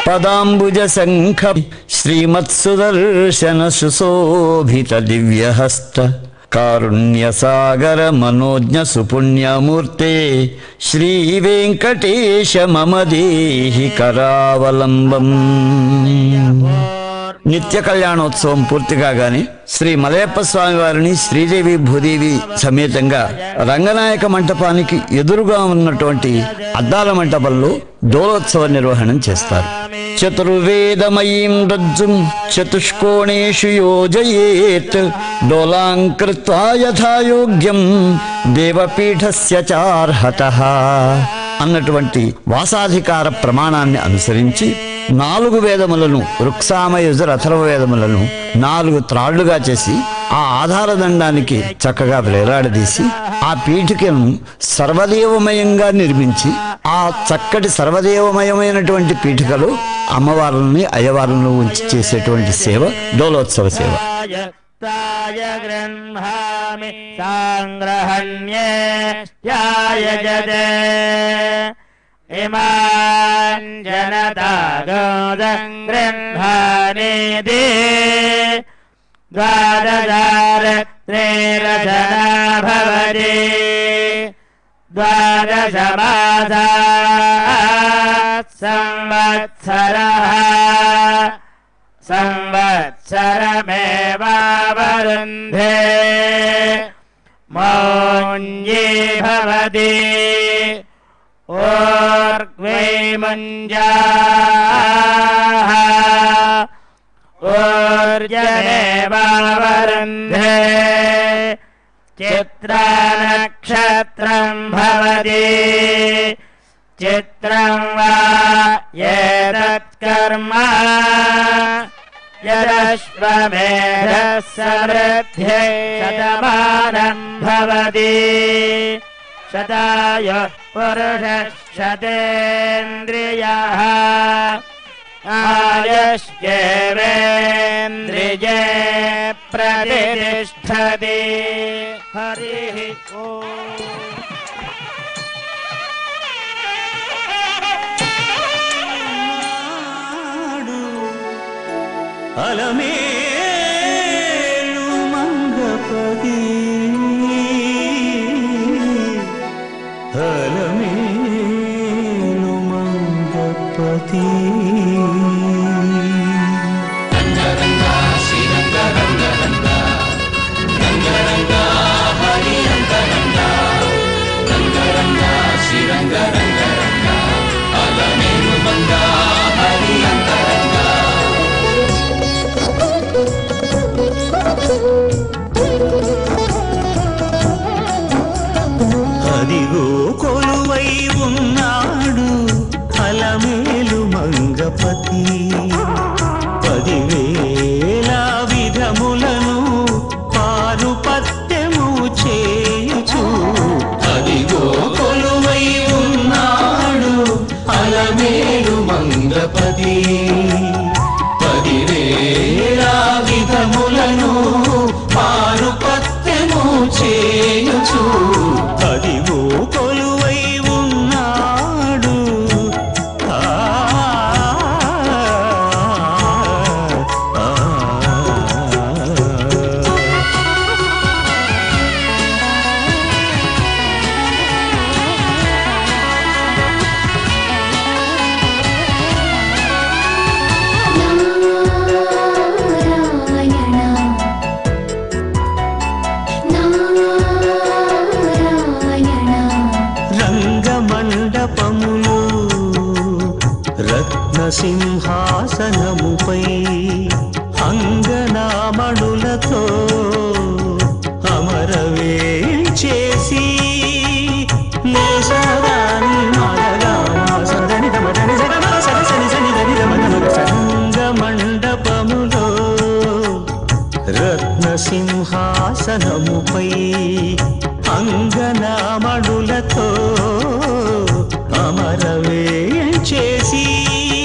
పదాంబుజ శంఖ శ్రీమత్సుదర్శన సుశోభిత దివ్యహస్త కారుణ్య సాగర మనోజ్ఞ సుపుణ్యమూర్తే శ్రీ వెంకటేశ మమ దేహి కరావలంబం. నిత్య కళ్యాణోత్సవం పూర్తి కాగానే శ్రీ మలయప్ప స్వామి వారిని శ్రీదేవి భూదేవి సమేతంగా రంగనాయక మంటపానికి ఎదురుగా ఉన్నటువంటి అద్దాల మంటపంలో డోలోత్సవ నిర్వహణం చేస్తారు. చతుర్వేదమయీం రజ్జుం చతుష్కోణేషు యోజయేత్ డోలాంకృత్వా యథాయోగ్యం దేవపీఠస్య చార్హతః అన్నటువంటి వాసాధికార ప్రమాణాన్ని అనుసరించి 4 వేదములను ఋక్సామయుజ అథర్వ వేదములను 4 త్రాళ్లుగా చేసి ఆ ఆధారదండానికి చక్కగా వేలాడదీసి ఆ పీఠికను సర్వదేవమయంగా నిర్మించి ఆ చక్కటి సర్వదేవమయమైనటువంటి పీఠికలో అమ్మవారుల్ని అయ్యవారులను ఉంచి చేసేటువంటి సేవ డోలోత్సవ సేవ. ఇమాన్ జనతాగోదం గృహానేదే ద్వాదశారత్నేరచనా భవతి ద్వాదశమాసాత్ సంవత్సరః సంవత్సరమేవావరుంధే మౌన్యే భవతి ఓర్గ్వై ముంజాః ఓర్జనేవావరుంధే చిత్రానక్షత్రం భవతి చిత్రం వా ఏతత్కర్మ యదశ్వమేధः సమృద్ధ్యై శతమానం భవతి శతాయుః పురుషः శతేంద్రియాః ఆయుష్యేవేంద్రియే ప్రతిష్ఠతి. హరిః ఓం. అలమేలు మంగపతి అలమేలు మంగపతి రంగరంగా శ్రీరంగ రంగరంగా రంగరంగా హరి అంతరంగా రంగరంగా శ్రీరంగ రంగరంగా అలమేలు మంగా హరి అంతరంగా. అదిగో కొలువై ఉన్నాడు అలమేలు మంగపతి 10,000 విధములను పారుపత్యము చేయుచు. అదిగో కొలువై ఉన్నాడు అలమేలు మంగపతి 10,000 విధములను పారుపత్యము చేయుచు. అదిగో కొలువై ఉన్నాడు రంగమండపములు రత్నసింహాసనముపై అంగనామణులతో అమరవేంచేసి రంగమండపములో రత్నసింహాసనముపై అంగనామణులతో అమరవేంచేసి